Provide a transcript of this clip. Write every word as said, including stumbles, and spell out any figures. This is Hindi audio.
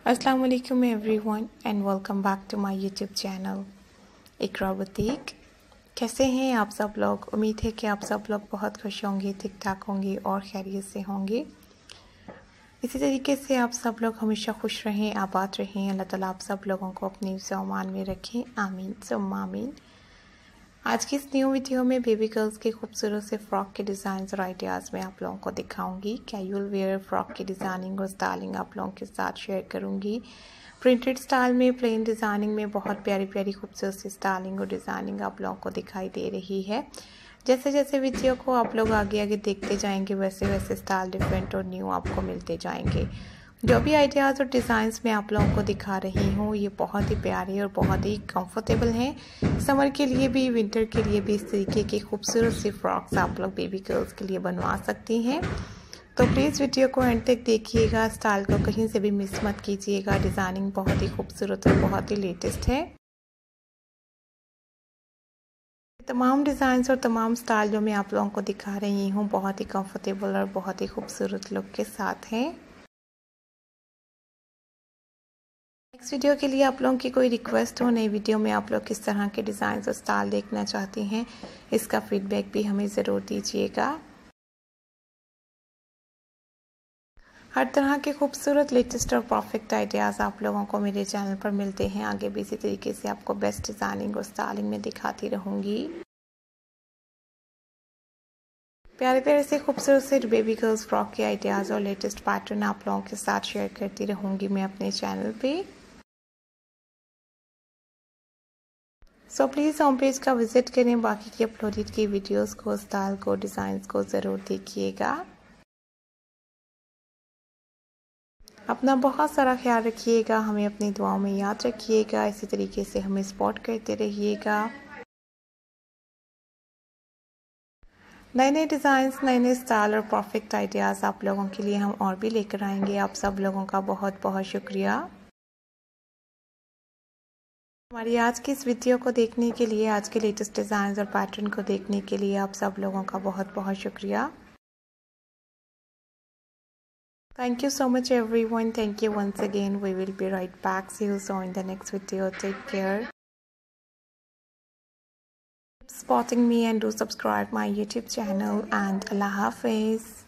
अस्सलाम वालेकुम everyone and welcome back to my YouTube channel Iqra boutique. कैसे हैं आप सब लोग? उम्मीद है कि आप सब लोग बहुत खुश होंगे, ठीक ठाक होंगे और खैरियत से होंगे। इसी तरीके से आप सब लोग हमेशा खुश रहें, आबाद रहें। अल्लाह ताला आप सब लोगों को अपनी ज़मान में रखें, आमीन सुम्मा आमीन। आज की इस न्यू वीडियो में बेबी गर्ल्स के खूबसूरत से फ़्रॉक के डिज़ाइन और आइडियाज़ मैं आप लोगों को दिखाऊंगी। कैजुअल वेयर फ़्रॉक की डिज़ाइनिंग और स्टाइलिंग आप लोगों के साथ शेयर करूंगी। प्रिंटेड स्टाइल में, प्लेन डिज़ाइनिंग में बहुत प्यारी प्यारी खूबसूरत सी स्टाइलिंग और डिज़ाइनिंग आप लोगों को दिखाई दे रही है। जैसे जैसे वीडियो को आप लोग आगे आगे देखते जाएंगे वैसे वैसे स्टाइल डिफरेंट और न्यू आपको मिलते जाएंगे। जो भी आइडियाज़ और डिज़ाइंस मैं आप लोगों को दिखा रही हूँ ये बहुत ही प्यारे और बहुत ही कंफर्टेबल हैं। समर के लिए भी, विंटर के लिए भी इस तरीके की खूबसूरत सी फ्रॉक्स आप लोग बेबी गर्ल्स के लिए बनवा सकती हैं। तो प्लीज़ वीडियो को एंड तक देखिएगा, स्टाइल को कहीं से भी मिस मत कीजिएगा। डिज़ाइनिंग बहुत ही खूबसूरत और बहुत ही लेटेस्ट है। तमाम डिज़ाइंस और तमाम स्टाइल जो मैं आप लोगों को दिखा रही हूँ बहुत ही कंफर्टेबल और बहुत ही खूबसूरत लुक के साथ हैं। नेक्स्ट वीडियो के लिए आप लोगों की कोई रिक्वेस्ट हो, नई वीडियो में आप लोग किस तरह के डिज़ाइन और स्टाइल देखना चाहती हैं, इसका फीडबैक भी हमें ज़रूर दीजिएगा। हर तरह के खूबसूरत, लेटेस्ट और परफेक्ट आइडियाज़ आप लोगों को मेरे चैनल पर मिलते हैं। आगे भी इसी तरीके से आपको बेस्ट डिज़ाइनिंग और स्टाइलिंग में दिखाती रहूँगी। प्यारे प्यारे से खूबसूरत से बेबी गर्ल्स फ्रॉक के आइडियाज़ और लेटेस्ट पैटर्न आप लोगों के साथ शेयर करती रहूँगी मैं अपने चैनल पे। सो प्लीज़ होम पेज का विज़िट करें, बाकी की अपलोडेड की वीडियोस को, स्टाइल को, डिज़ाइंस को ज़रूर देखिएगा। अपना बहुत सारा ख्याल रखिएगा, हमें अपनी दुआओं में याद रखिएगा। इसी तरीके से हमें सपोर्ट करते रहिएगा। नए नए डिज़ाइंस, नए नए स्टाइल और परफेक्ट आइडियाज़ आप लोगों के लिए हम और भी लेकर आएंगे। आप सब लोगों का बहुत बहुत शुक्रिया हमारी आज की इस वीडियो को देखने के लिए, आज के लेटेस्ट डिज़ाइंस और पैटर्न को देखने के लिए आप सब लोगों का बहुत बहुत शुक्रिया। Thank you so much everyone. Thank you once again. We will be right back. See you soon in the next video. Take care. Keep supporting me and do subscribe my YouTube channel, and Allah Hafiz.